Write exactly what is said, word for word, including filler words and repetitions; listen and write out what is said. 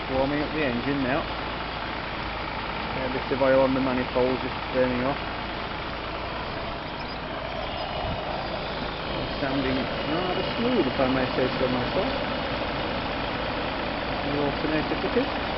warming up the engine now. A bit of oil on the manifold just burning off. Sounding rather smooth, if I may say so myself. The alternator fitted.